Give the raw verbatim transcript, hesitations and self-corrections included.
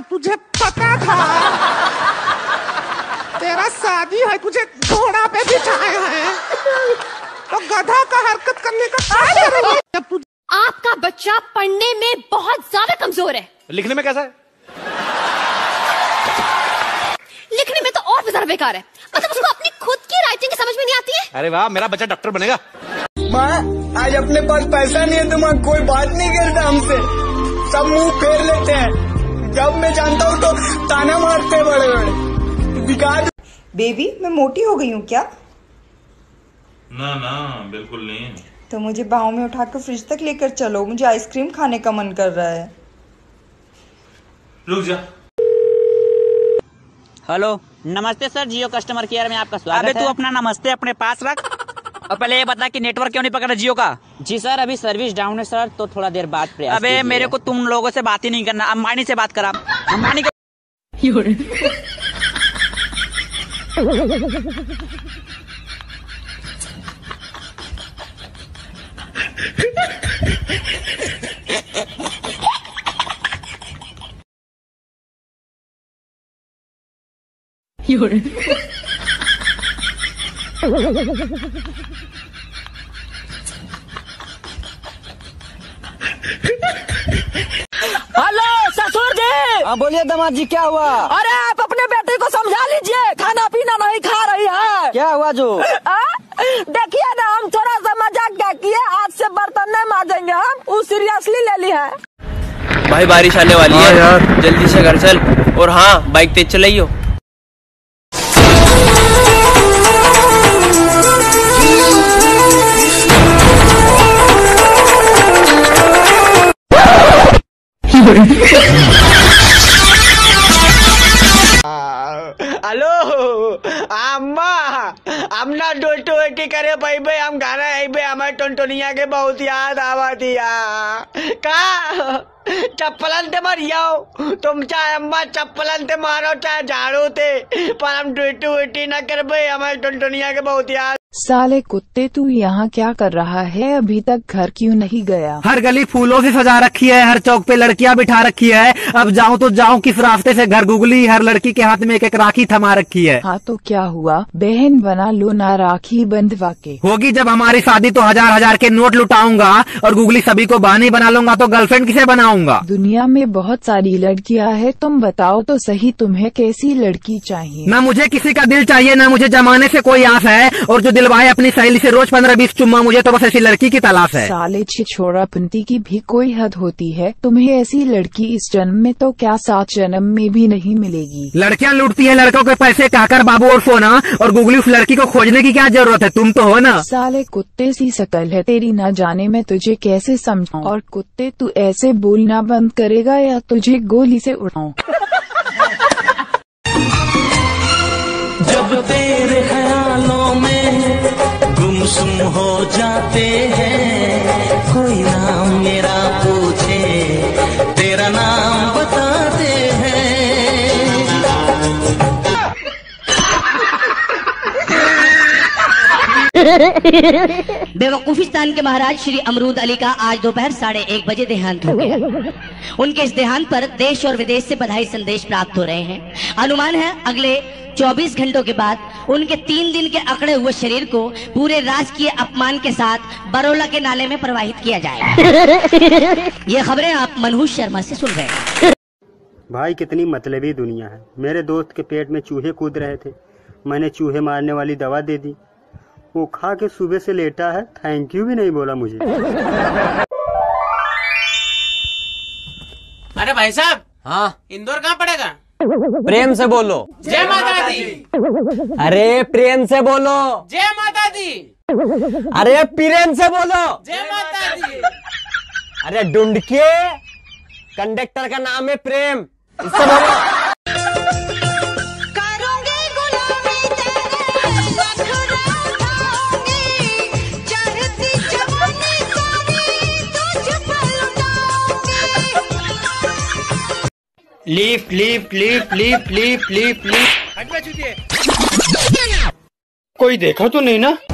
जब तुझे पता था तेरा शादी है, तुझे घोड़ा पे बिठाए हैं, तो गधा का हरकत करने का क्या करेंगे? जब तुझे आपका बच्चा पढ़ने में बहुत ज्यादा कमजोर है। लिखने में कैसा है? लिखने में तो और भी ज्यादा बेकार है। मतलब उसको अपनी खुद की राइटिंग समझ में नहीं आती है। अरे वाह, मेरा बच्चा डॉक्टर बनेगा। माँ, आज अपने पास पैसा नहीं है तो माँ कोई बात नहीं करता हमसे, सब मुंह फेर लेते हैं। जब मैं जानता हूँ तो ताना मारते हैं बड़े बड़े। बिकार बेबी, मैं मोटी हो गई हूँ क्या? ना ना, बिल्कुल नहीं। तो मुझे बाहों में उठाकर फ्रिज तक लेकर चलो, मुझे आइसक्रीम खाने का मन कर रहा है। रुक जा। हेलो, नमस्ते सर, जियो कस्टमर केयर में आपका स्वागत है। अबे तू अपना नमस्ते अपने पास रख और पहले ये बता कि नेटवर्क क्यों नहीं पकड़ा जियो का? जी सर, अभी सर्विस डाउन है सर, तो थोड़ा देर बाद प्रयास अबे कीजिएगा। मेरे को तुम लोगों से बात ही नहीं करना, अंबानी से बात करा। अंबानी को हेलो ससुर जी। हाँ बोलिए दामाद जी, क्या हुआ? अरे आप अपने बेटे को समझा लीजिए, खाना पीना नहीं खा रही है। क्या हुआ जो? देखिए ना, हम थोड़ा सा मजाक क्या किए, आज से बर्तन नहीं मांजेंगे हम, वो सीरियसली ले ली है। भाई बारिश आने वाली है यार, जल्दी से घर चल। और हाँ, बाइक तेज चलाइयो। हेलो अम्मा, हम ना डोटो एटी करे भाई भाई, हम गाना है भाई, हमारे टोनटोनिया के बहुत याद आवा दिया का चप्पलन ते मरियाओ तुम, चाहे अम्मा चप्पलन ते मारो चाहे झाड़ू ते, पर हम डोटो एटी ना कर भाई, हमारे टोनटोनिया के बहुत याद। साले कुत्ते, तू यहाँ क्या कर रहा है? अभी तक घर क्यों नहीं गया? हर गली फूलों से सजा रखी है, हर चौक पे लड़कियां बिठा रखी है, अब जाऊं तो जाऊं किस रास्ते से घर गुगली, हर लड़की के हाथ में एक एक राखी थमा रखी है। हाँ तो क्या हुआ, बहन बना लो ना राखी बंधवा के। होगी जब हमारी शादी तो हजार हजार के नोट लुटाऊंगा और गुगली सभी को बहानी बना लूंगा, तो गर्लफ्रेंड किसे बनाऊंगा? दुनिया में बहुत सारी लड़कियां हैं, तुम बताओ तो सही, तुम्हें कैसी लड़की चाहिए? न मुझे किसी का दिल चाहिए, न मुझे जमाने से कोई आस है, और जो दिलवाए अपनी सहेली से रोज पंद्रह बीस चुम्मा, मुझे तो बस ऐसी लड़की की तलाश है। साले छिछोड़ा पंती की भी कोई हद होती है, तुम्हें ऐसी लड़की इस जन्म में तो क्या सात जन्म में भी नहीं मिलेगी। लड़कियां लूटती है लड़कों के पैसे, कहकर बाबू और सोना, और गुगली उस लड़की को खोजने की क्या जरूरत है, तुम तो हो ना। साले कुत्ते सी शकल है तेरी, ना जाने मैं तुझे कैसे समझाऊं। और कुत्ते, तू ऐसे बोलना बंद करेगा या तुझे गोली से उड़ाऊं? जब तेरे ख्यालों में गुमसुम हो जाते हैं, कोई नाम मेरा पूछे, तेरा नाम बताते हैं। बेवकूफिस्तान के महाराज श्री अमरूद अली का आज दोपहर साढ़े एक बजे देहांत हो गया। उनके इस देहांत पर देश और विदेश से बधाई संदेश प्राप्त हो रहे हैं। अनुमान है अगले चौबीस घंटों के बाद उनके तीन दिन के अकड़े हुए शरीर को पूरे राजकीय अपमान के साथ बरोला के नाले में प्रवाहित किया जाएगा। ये खबरें आप मनहूस शर्मा से सुन रहे हैं। भाई कितनी मतलबी दुनिया है। मेरे दोस्त के पेट में चूहे कूद रहे थे, मैंने चूहे मारने वाली दवा दे दी, वो खा के सुबह से लेटा है, थैंक यू भी नहीं बोला मुझे। अरे भाई साहब, हाँ इंदौर कहाँ पड़ेगा? प्रेम से बोलो। जय माता दी। अरे प्रेम से बोलो। जय माता दी। अरे प्रेम से बोलो। जय माता दी। अरे ढूंढके, कंडक्टर का नाम है प्रेम, इससे बोलो। Lift lift lift lift lift lift lift. कोई देखा तो नहीं ना?